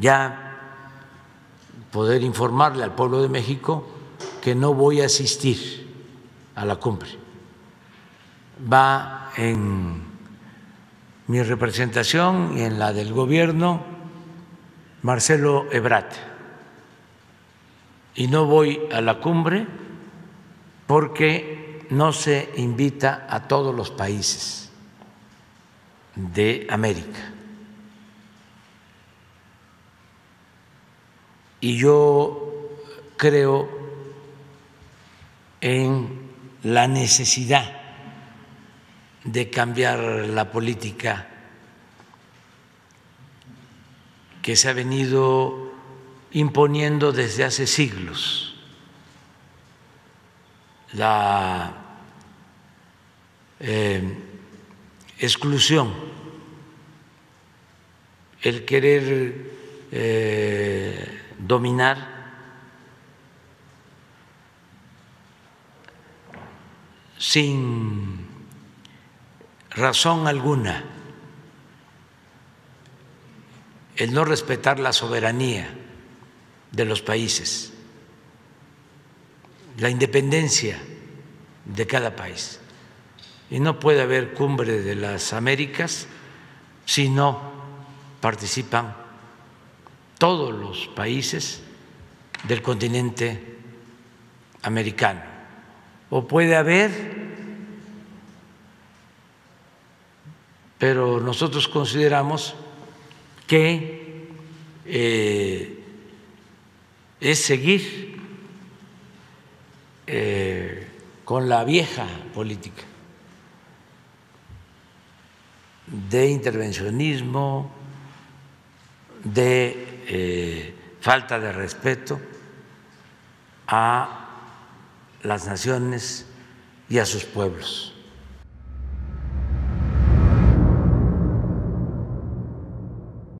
ya poder informarle al pueblo de México que no voy a asistir a la cumbre. Va en mi representación y en la del gobierno Marcelo Ebrard, y no voy a la cumbre porque no se invita a todos los países de América. Y yo creo en la necesidad de cambiar la política que se ha venido imponiendo desde hace siglos, la exclusión, el querer dominar sin razón alguna, el no respetar la soberanía de los países, la independencia de cada país. Y no puede haber cumbre de las Américas si no participan todos los países del continente americano. O puede haber, pero nosotros consideramos que es seguir con la vieja política de intervencionismo, de falta de respeto a las naciones y a sus pueblos.